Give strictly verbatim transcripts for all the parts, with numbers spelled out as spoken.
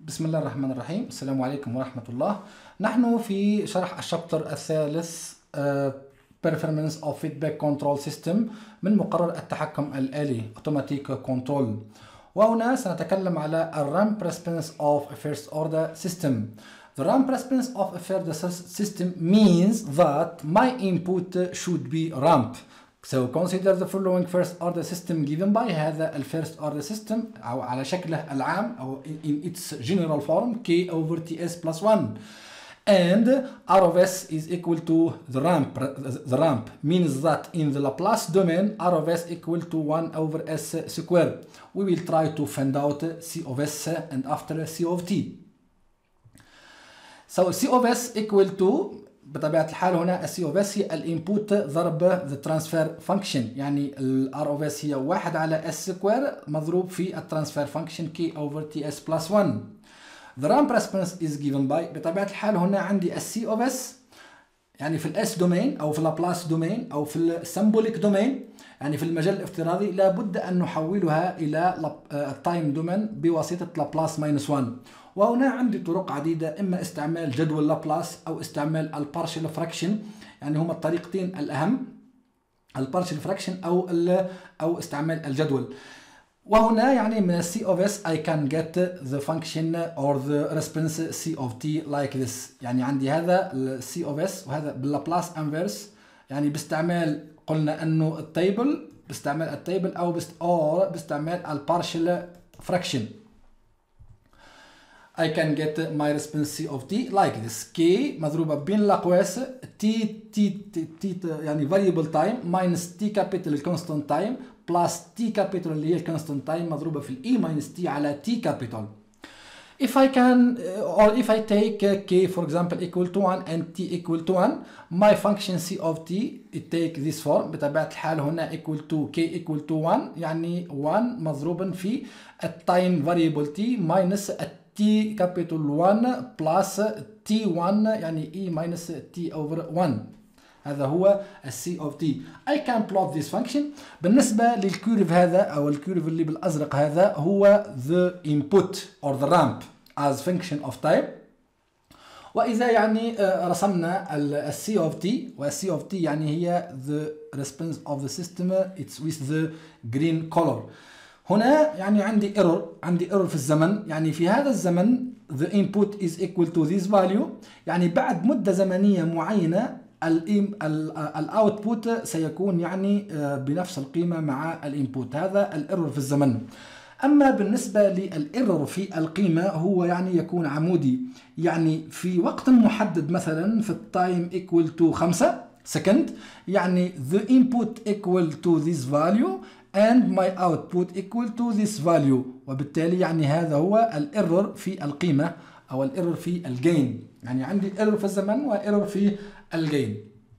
بسم الله الرحمن الرحيم. السلام عليكم ورحمة الله. نحن في شرح الشابتر الثالث uh, Performance of Feedback Control System من مقرر التحكم الآلي Automatic Control، وهنا سنتكلم على ال Ramp Response of a First Order System. The ramp response of a first system means that my input should be ramp. So consider the following first order system given by هذا ال first order system أو على شكله العام أو in its general form K over Ts plus one, and R of S is equal to the ramp. The ramp means that in the Laplace domain R of S equal to one over S squared. We will try to find out C of S and after C of T. So C of S equal to بطبيعة الحال هنا C of S هي الانبوت ضرب the transfer function، يعني ال R of S هي واحد على S square مضروب في الترانسفير function K over Ts plus one. The ramp response is given by بطبيعة الحال هنا عندي ال C of S يعني في ال S domain أو في Laplace domain أو في ال symbolic domain، يعني في المجال الافتراضي لابد أن نحولها إلى التايم دومين بواسطة لابلاس minus one. وهنا عندي طرق عديدة، إما استعمال جدول لابلاس أو استعمال البارشل فراكشن، يعني هما الطريقتين الأهم، البارشل فراكشن أو أو استعمال الجدول. وهنا يعني من C of S I can get the function or the response C of T like this. يعني عندي هذا C of S وهذا باللابلاس انفيرس، يعني باستعمال قلنا أنه التيبل، باستعمال التيبل أو بست أو باستعمال البارشل فراكشن. I can get my response C of T like this. K مضروبة بين الأقواس T T T T يعني variable time minus T capital constant time plus T capital اللي هي constant time مضروبة في ال E minus T على T capital. If I can or if I take K for example equal to one and T equal to one, my function C of T it take this form. بطبيعة الحال هنا equal to K equal to one يعني one مضروبا في التايم variable T minus T capital one plus T one يعني E minus T over one. هذا هو ال C of T. I can plot this function. بالنسبة للكيرف هذا أو الكيرف اللي بالأزرق هذا هو the input or the ramp as function of time. وإذا يعني رسمنا ال C of T، وال C of T يعني هي the response of the system it's with the green color. هنا يعني عندي error، عندي error في الزمن، يعني في هذا الزمن the input is equal to this value، يعني بعد مدة زمنية معينة الاوتبوت سيكون يعني بنفس القيمة مع الانبوت. هذا الايرور في الزمن. اما بالنسبة للايرور في القيمة هو يعني يكون عمودي، يعني في وقت محدد مثلا في التايم equal to خمسة سكند، يعني the input equal to this value and my output equal to this value، وبالتالي يعني هذا هو الايرور في القيمة او الايرور في الجين، يعني عندي ايرور في الزمن وايرور في الجين.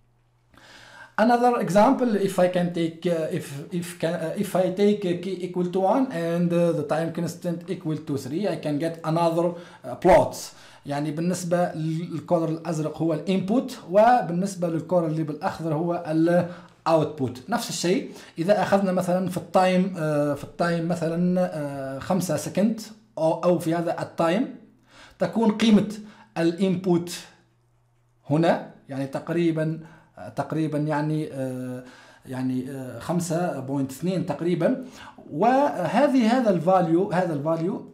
Another example, if I can take uh, if if can uh, if I take uh, K equal to one and uh, the time constant equal to three, I can get another uh, plots. يعني بالنسبة للكولر الأزرق هو الانبوت، وبالنسبة للكولر اللي بالأخضر هو الاوتبوت. نفس الشيء إذا أخذنا مثلا في التايم uh, في التايم مثلا uh, خمسة سكند أو أو في هذا التايم تكون قيمة الانبوت هنا يعني تقريبا تقريبا يعني آه يعني آه خمسة فاصلة اثنين تقريبا، وهذه هذا الفاليو هذا الفاليو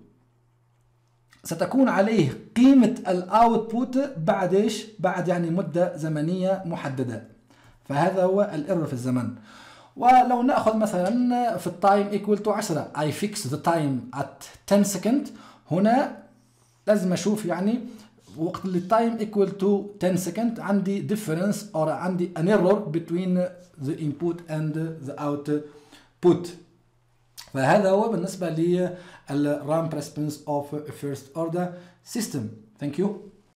ستكون عليه قيمة الاوتبوت بعد ايش؟ بعد يعني مدة زمنية محددة. فهذا هو الايرور في الزمن. ولو ناخذ مثلا في التايم equal to عشرة I fix the time at ten second، هنا لازم اشوف يعني وقت اللي time equal to ten second عندي difference or عندي an error between the input and the output. فهذا هو بالنسبة لل ramp response of first order system. Thank you.